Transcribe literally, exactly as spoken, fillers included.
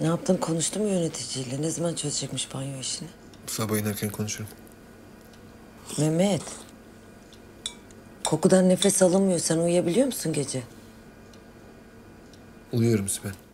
Ne yaptın? Konuştun mu yöneticiyle? Ne zaman çözecekmiş banyo işini? Sabah inerken konuşurum. Mehmet. Kokudan nefes alınmıyor. Sen uyuyabiliyor musun gece? Uyuyorum Sibel.